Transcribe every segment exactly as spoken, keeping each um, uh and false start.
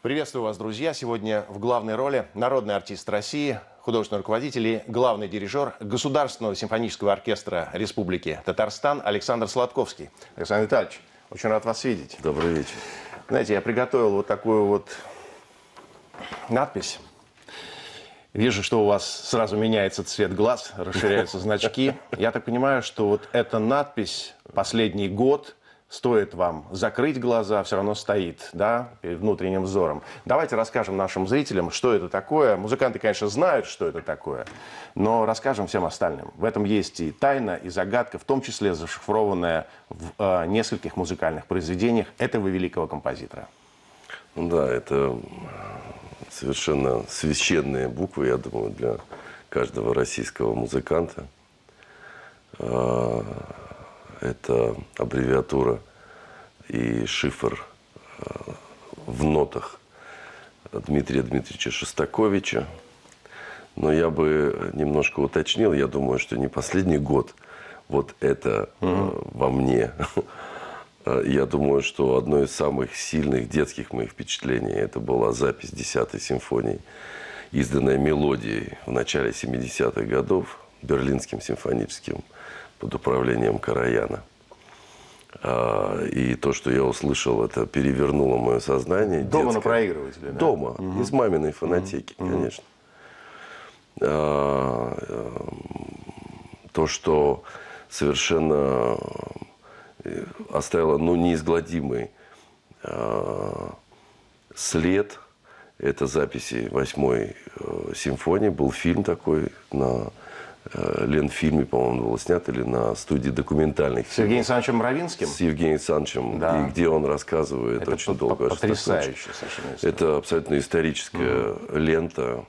Приветствую вас, друзья. Сегодня в главной роли народный артист России, художественный руководитель и главный дирижер Государственного симфонического оркестра Республики Татарстан Александр Сладковский. Александр Витальевич, очень рад вас видеть. Добрый вечер. Знаете, я приготовил вот такую вот надпись. Вижу, что у вас сразу меняется цвет глаз, расширяются значки. Я так понимаю, что вот эта надпись последний год, стоит вам закрыть глаза, все равно стоит, да, перед внутренним взором. Давайте расскажем нашим зрителям, что это такое. Музыканты, конечно, знают, что это такое, но расскажем всем остальным. В этом есть и тайна, и загадка, в том числе зашифрованная в э, нескольких музыкальных произведениях этого великого композитора. Да, это совершенно священные буквы, я думаю, для каждого российского музыканта. Это аббревиатура и шифр в нотах Дмитрия Дмитриевича Шостаковича. Но я бы немножко уточнил, я думаю, что не последний год вот это mm-hmm. во мне. Я думаю, что одно из самых сильных детских моих впечатлений это была запись десятой симфонии, изданная мелодией в начале семидесятых годов Берлинским симфоническим под управлением Караяна. И то, что я услышал, это перевернуло мое сознание. Дома детское. На проигрывателе, да? Дома, угу. из маминой фонотеки, угу. конечно. То, что совершенно оставило ну, неизгладимый след, это записи восьмой симфонии. Был фильм такой на Ленфильме, по-моему, было снято, или на студии документальных фильмов. С Евгением Александровичем Равинским? С Евгением Александровичем, да. И где он рассказывает это очень долго. Потрясающе совершенно история. Это абсолютно историческая mm-hmm. лента.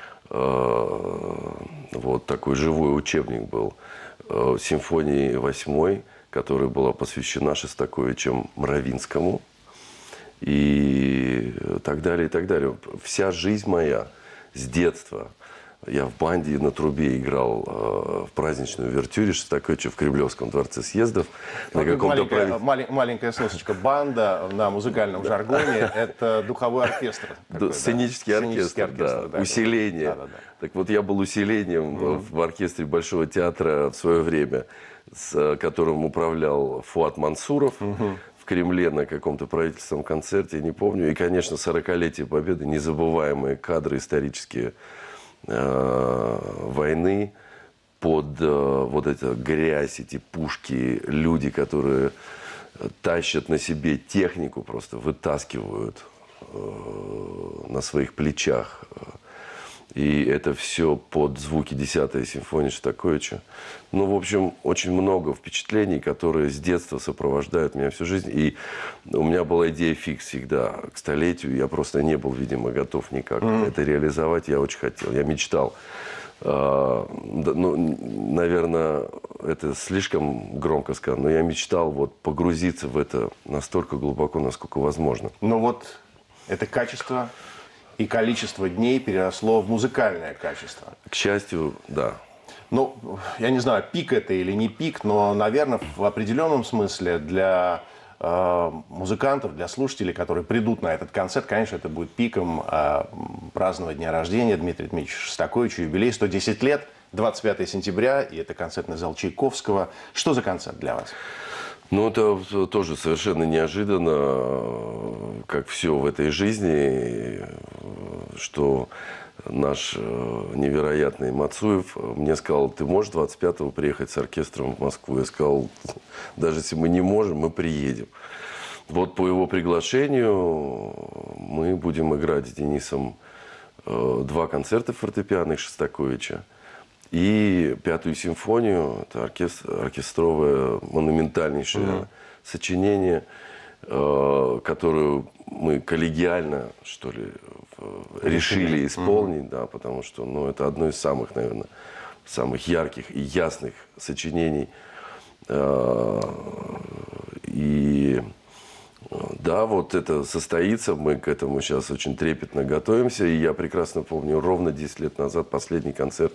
Вот такой живой учебник был. Симфонии восьмой, которая была посвящена Шостаковичем Равинскому. И так далее, и так далее. Вся жизнь моя с детства. Я в банде на трубе играл э, в праздничную увертюре Шостаковича в Кремлевском дворце съездов. Ну, на маленькая, прав... мали, маленькая сносочка. Банда на музыкальном жаргоне – это духовой оркестр. Такой, сценический, да? оркестр, оркестр, да. да. Усиление. Да, да, да. Так вот, я был усилением mm-hmm. в оркестре Большого театра в свое время, с которым управлял Фуат Мансуров. Mm-hmm. В Кремле на каком-то правительственном концерте, я не помню. И, конечно, сорокалетие Победы, незабываемые кадры исторические войны, под вот эту грязь, эти пушки, люди, которые тащат на себе технику, просто вытаскивают на своих плечах. И это все под звуки десятой симфонии Шостаковича. Ну, в общем, очень много впечатлений, которые с детства сопровождают меня всю жизнь. И у меня была идея фикс всегда к столетию. Я просто не был, видимо, готов никак mm-hmm. это реализовать. Я очень хотел, я мечтал. А, ну, наверное, это слишком громко сказано, но я мечтал вот погрузиться в это настолько глубоко, насколько возможно. Ну вот, это качество... И количество дней переросло в музыкальное качество. К счастью, да. Ну, я не знаю, пик это или не пик, но, наверное, в определенном смысле для э, музыкантов, для слушателей, которые придут на этот концерт, конечно, это будет пиком э, празднования дня рождения Дмитрия Дмитриевича Шостаковича, юбилей сто десять лет, двадцать пятого сентября, и это концертный зал Чайковского. Что за концерт для вас? Ну, это тоже совершенно неожиданно, как все в этой жизни, что наш невероятный Мацуев мне сказал: ты можешь двадцать пятого приехать с оркестром в Москву? Я сказал: даже если мы не можем, мы приедем. Вот по его приглашению мы будем играть с Денисом два концерта фортепианных Шостаковича. И пятую симфонию, это оркестр, оркестровое монументальнейшее mm-hmm. сочинение, э, которую мы коллегиально, что ли, решили исполнить, mm-hmm. да, потому что, ну, это одно из самых, наверное, самых ярких и ясных сочинений. Э, и да, вот это состоится, мы к этому сейчас очень трепетно готовимся, и я прекрасно помню, ровно десять лет назад последний концерт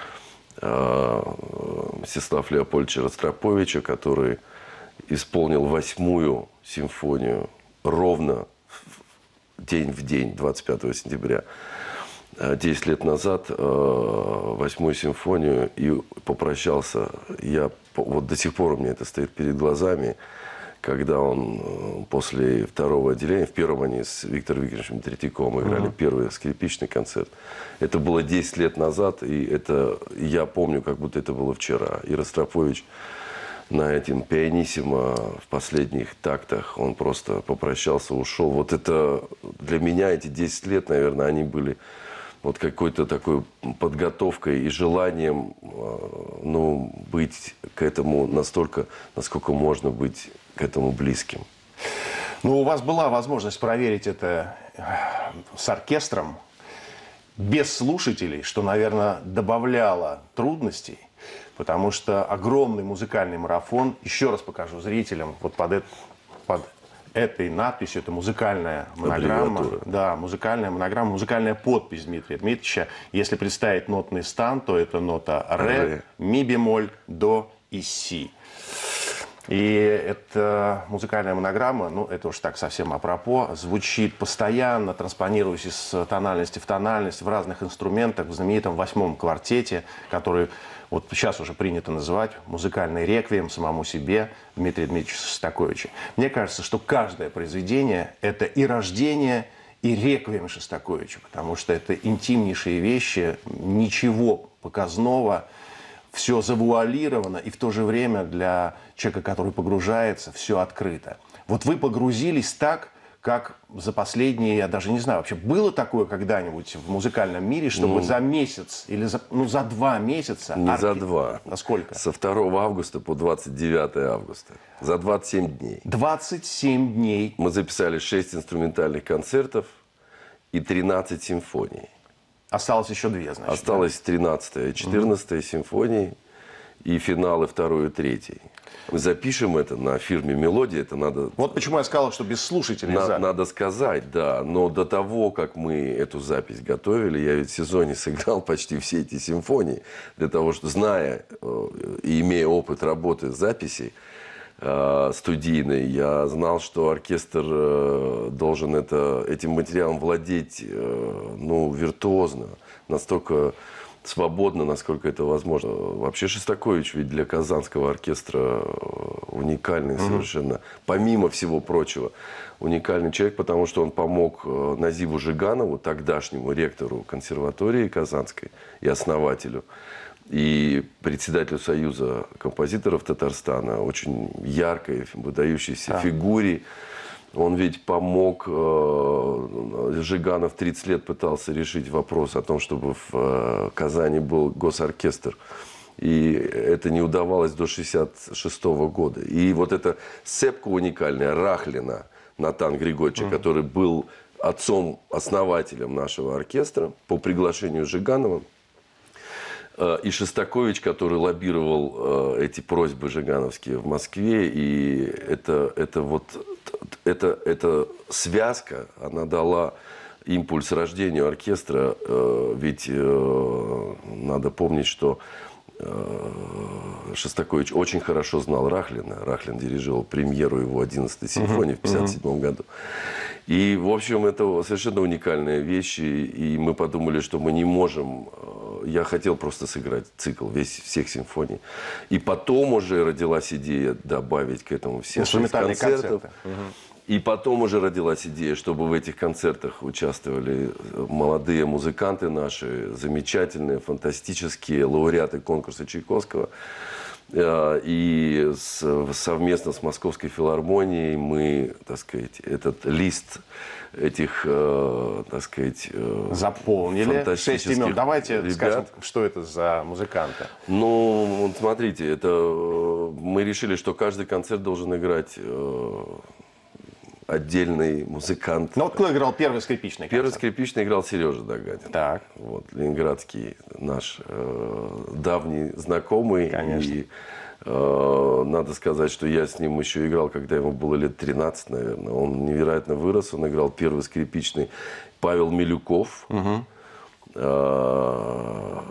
Мстислава Леопольдовича Ростроповича, который исполнил восьмую симфонию ровно день в день, двадцать пятого сентября, десять лет назад, восьмую симфонию, и попрощался. Я, вот до сих пор у меня это стоит перед глазами, когда он после второго отделения, в первом они с Виктором Викторовичем Третьяковым играли uh-huh. первый скрипичный концерт. Это было десять лет назад, и это я помню, как будто это было вчера. И Ростропович на этом пианиссимо в последних тактах, он просто попрощался, ушел. Вот это для меня эти десять лет, наверное, они были вот какой-то такой подготовкой и желанием, ну, быть к этому настолько, насколько можно быть к этому близким. Ну, у вас была возможность проверить это с оркестром, без слушателей, что, наверное, добавляло трудностей, потому что огромный музыкальный марафон, еще раз покажу зрителям, вот под, это, под этой надписью, это музыкальная монограмма, да, музыкальная монограмма, музыкальная подпись Дмитрия Дмитриевича. Если представить нотный стан, то это нота ре, ми бемоль, до и си. И эта музыкальная монограмма, ну, это уж так совсем апропо, звучит постоянно, транспонируясь из тональности в тональность в разных инструментах, в знаменитом восьмом квартете, который вот сейчас уже принято называть музыкальный реквием самому себе Дмитрия Дмитриевича Шостаковича. Мне кажется, что каждое произведение – это и рождение, и реквием Шостаковича, потому что это интимнейшие вещи, ничего показного, все завуалировано, и в то же время для человека, который погружается, все открыто. Вот вы погрузились так, как за последние, я даже не знаю, вообще было такое когда-нибудь в музыкальном мире, чтобы ну, за месяц или за, ну, за два месяца... Не арки... за два. А сколько? Со второго августа по двадцать девятое августа. За двадцать семь дней. двадцать семь дней. Мы записали шесть инструментальных концертов и тринадцать симфоний. Осталось еще две, значит. Осталось тринадцатая и четырнадцатая угу. симфонии и финалы второй и третьей. Мы запишем это на фирме «Мелодия». Это надо... Вот почему я сказал, что без слушателей. На, надо сказать, да. Но до того, как мы эту запись готовили, я ведь в сезоне сыграл почти все эти симфонии. Для того, что, зная и имея опыт работы с записей э, студийной, я знал, что оркестр э, должен это, этим материалом владеть э, ну, виртуозно, настолько... свободно, насколько это возможно. Вообще Шостакович ведь для Казанского оркестра уникальный mm-hmm. совершенно. Помимо всего прочего, уникальный человек, потому что он помог Назибу Жиганову, тогдашнему ректору консерватории Казанской и основателю, и председателю Союза композиторов Татарстана, очень яркой, выдающейся ah. фигуре. Он ведь помог, Жиганов тридцать лет пытался решить вопрос о том, чтобы в Казани был госоркестр. И это не удавалось до шестьдесят шестого года. И вот эта сцепка уникальная, Рахлина Натан Григорьевича, mm-hmm. который был отцом-основателем нашего оркестра по приглашению Жиганова, и Шостакович, который лоббировал эти просьбы жигановские в Москве. И это, это вот... Эта, эта связка, она дала импульс рождению оркестра. Ведь надо помнить, что Шостакович очень хорошо знал Рахлина. Рахлин дирижировал премьеру его одиннадцатой симфонии uh-huh. в пятьдесят седьмом году. И, в общем, это совершенно уникальные вещи. И мы подумали, что мы не можем... Я хотел просто сыграть цикл весь, всех симфоний. И потом уже родилась идея добавить к этому все шесть концертов. Угу. И потом уже родилась идея, чтобы в этих концертах участвовали молодые музыканты наши, замечательные, фантастические лауреаты конкурса Чайковского. И совместно с Московской филармонией мы, так сказать, этот лист этих, так сказать, заполнили. Шесть имен. Давайте ребят. Скажем, что это за музыканты. Ну, вот смотрите, это мы решили, что каждый концерт должен играть отдельный музыкант. Ну вот кто играл первый скрипичный концерт? Первый скрипичный играл Сережа Дагадин. Так. Вот, ленинградский наш э, давний знакомый. Конечно. И э, надо сказать, что я с ним еще играл, когда ему было лет тринадцать, наверное. Он невероятно вырос. Он играл первый скрипичный. Павел Милюков. Угу. Э,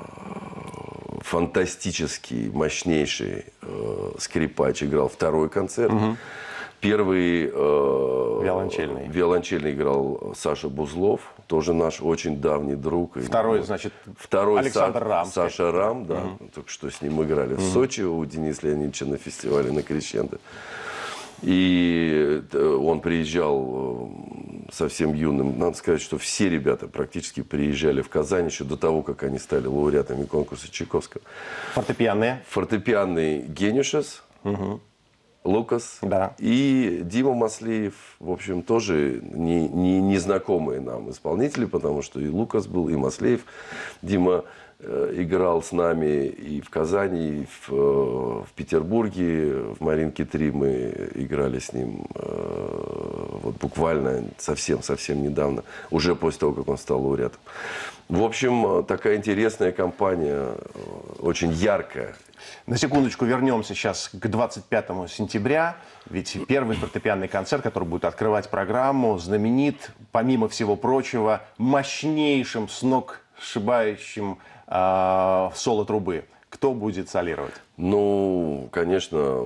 фантастический, мощнейший э, скрипач. Играл второй концерт. Угу. Первый э, Виолончельный. виолончельный играл Саша Бузлов, тоже наш очень давний друг. Второй, значит, Второй Александр Са- Рам. Саша Рам, да, Угу. только что с ним играли в Сочи у Дениса Леонидовича на фестивале на Крещендо. И он приезжал совсем юным. Надо сказать, что все ребята практически приезжали в Казань еще до того, как они стали лауреатами конкурса Чайковского. Фортепианные. Фортепианный Генюшес, Угу. Лукас Да. и Дима Маслеев, в общем, тоже не, не, незнакомые нам исполнители, потому что и Лукас был, и Маслеев. Дима э, играл с нами и в Казани, и в, э, в Петербурге, в Маринке три мы играли с ним э, вот буквально совсем-совсем недавно, уже после того, как он стал лауреатом. В общем, такая интересная компания, очень яркая. На секундочку вернемся сейчас к двадцать пятому сентября. Ведь первый фортепианный концерт, который будет открывать программу, знаменит, помимо всего прочего, мощнейшим, сногсшибающим э, соло трубы. Кто будет солировать? Ну, конечно,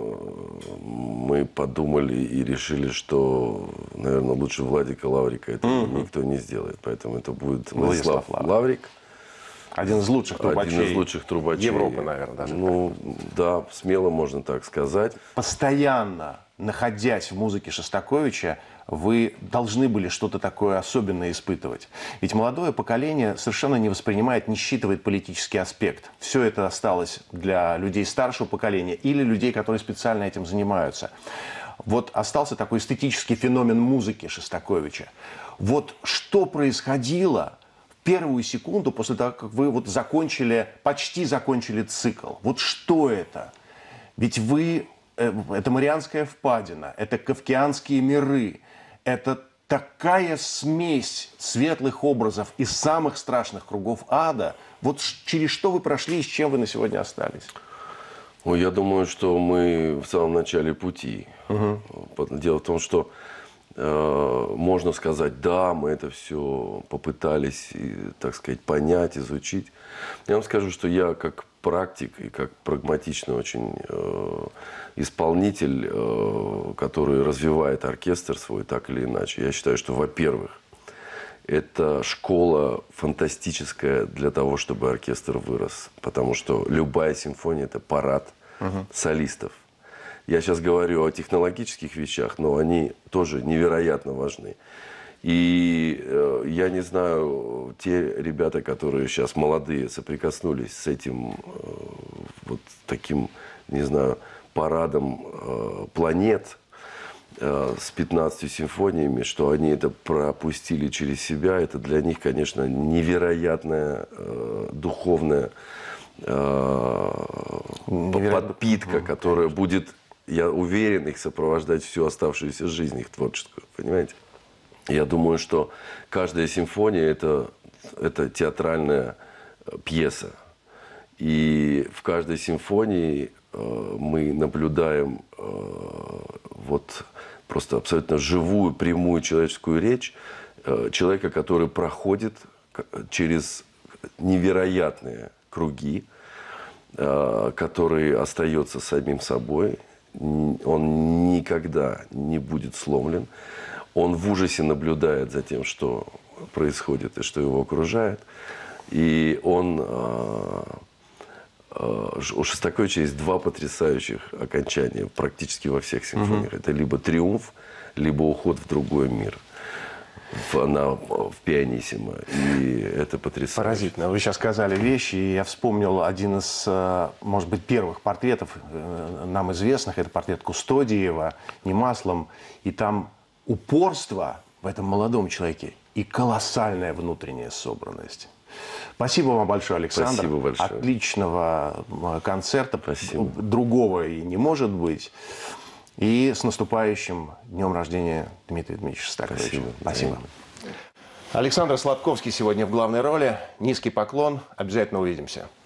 мы подумали и решили, что, наверное, лучше Владика Лаврика это mm-hmm. никто не сделает. Поэтому это будет Владислав, Владислав Лаврик. Лаврик. Один из лучших трубачей. Один из лучших трубачей Европы, наверное, даже. Ну, да, смело можно так сказать. Постоянно, находясь в музыке Шостаковича, вы должны были что-то такое особенное испытывать. Ведь молодое поколение совершенно не воспринимает, не считывает политический аспект. Все это осталось для людей старшего поколения или людей, которые специально этим занимаются. Вот остался такой эстетический феномен музыки Шостаковича. Вот что происходило первую секунду после того, как вы вот закончили, почти закончили цикл? Вот что это? Ведь вы, э, это Марианская впадина, это Кавказские миры, это такая смесь светлых образов из самых страшных кругов ада. Вот через что вы прошли и с чем вы на сегодня остались? Ой, я думаю, что мы в самом начале пути. Угу. Дело в том, что можно сказать, да, мы это все попытались, так сказать, понять, изучить. Я вам скажу, что я как практик и как прагматичный очень э, исполнитель, э, который развивает оркестр свой так или иначе, я считаю, что, во-первых, это школа фантастическая для того, чтобы оркестр вырос. Потому что любая симфония – это парад угу. солистов. Я сейчас говорю о технологических вещах, но они тоже невероятно важны. И э, я не знаю, те ребята, которые сейчас молодые, соприкоснулись с этим э, вот таким, не знаю, парадом э, планет, э, с пятнадцатью симфониями, что они это пропустили через себя, это для них, конечно, невероятная э, духовная э, подпитка, которая будет... Я уверен, их сопровождать всю оставшуюся жизнь, их творческую, понимаете? Я думаю, что каждая симфония это, – это театральная пьеса. И в каждой симфонии э, мы наблюдаем э, вот просто абсолютно живую, прямую человеческую речь э, человека, который проходит через невероятные круги, э, который остается самим собой. Он никогда не будет сломлен. Он в ужасе наблюдает за тем, что происходит и что его окружает. И он... У Шостаковича есть два потрясающих окончания практически во всех симфониях. Угу. Это либо триумф, либо уход в другой мир. В, на, в пианиссимо. И это потрясающе. Поразительно. Вы сейчас сказали вещи, и я вспомнил один из, может быть, первых портретов нам известных. Это портрет Кустодиева, не маслом. И там упорство в этом молодом человеке и колоссальная внутренняя собранность. Спасибо вам большое, Александр. Спасибо большое. Отличного концерта. Спасибо. Другого и не может быть. И с наступающим днем рождения Дмитрия Дмитриевича Шостаковича. Спасибо. Спасибо. Александр Сладковский сегодня в главной роли. Низкий поклон. Обязательно увидимся.